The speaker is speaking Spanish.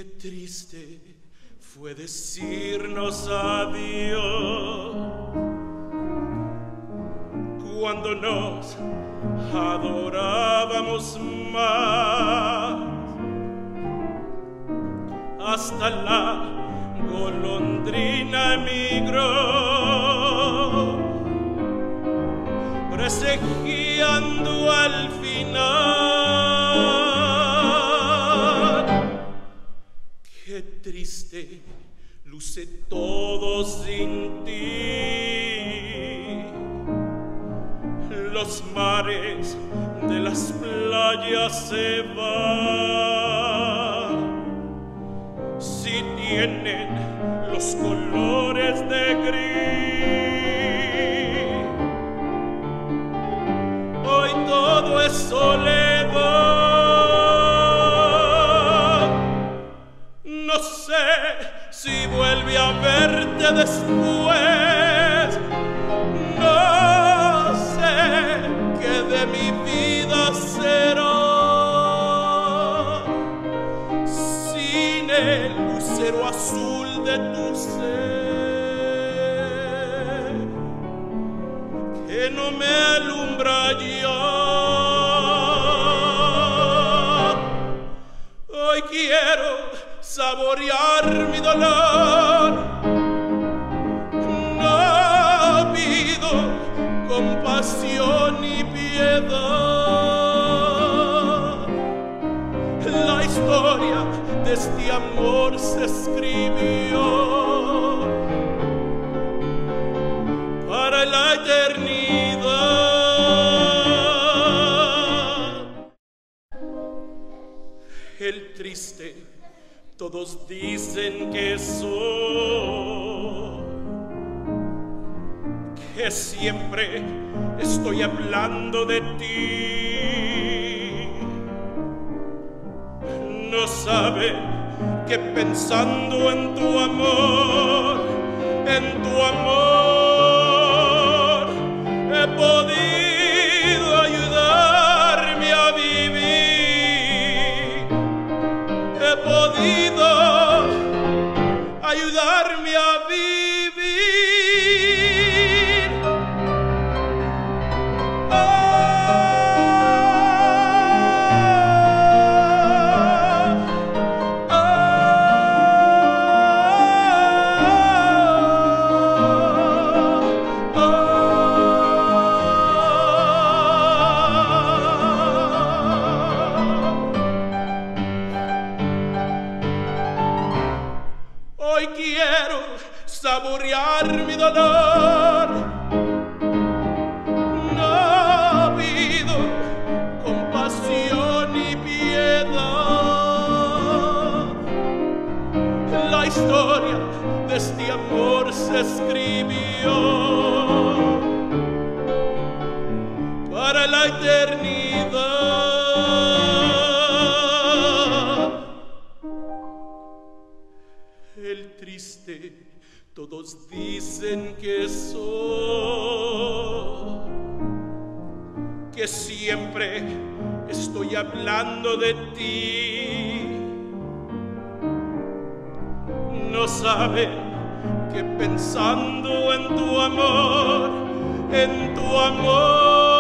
Qué triste fue decirnos adiós cuando nos adorábamos más. Hasta la golondrina emigró, presagiando al final. Qué triste luce todo sin ti. Los mares de las playas se van, si tienen los colores de gris. Hoy todo es soledad. No sé si vuelve a verte después. No sé qué de mi vida será sin el lucero azul de tu ser, que no me alumbra ya. Hoy quiero saborear mi dolor. No pido compasión ni piedad. La historia de este amor se escribió para la eternidad. El triste todos dicen que soy, que siempre estoy hablando de ti. No saben que pensando en tu amor, he podido ayudarme a vivir. He podido ayudarme a vivir. Hoy quiero saborear mi dolor. No pido compasión ni piedad. La historia de este amor se escribió para la eternidad. El triste todos dicen que soy, que siempre estoy hablando de ti. No saben que pensando en tu amor,